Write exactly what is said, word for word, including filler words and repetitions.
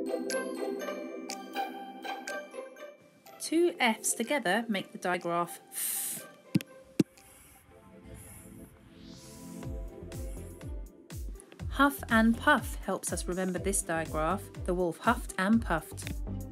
Two F's together make the digraph F. Huff and puff helps us remember this digraph. The wolf huffed and puffed.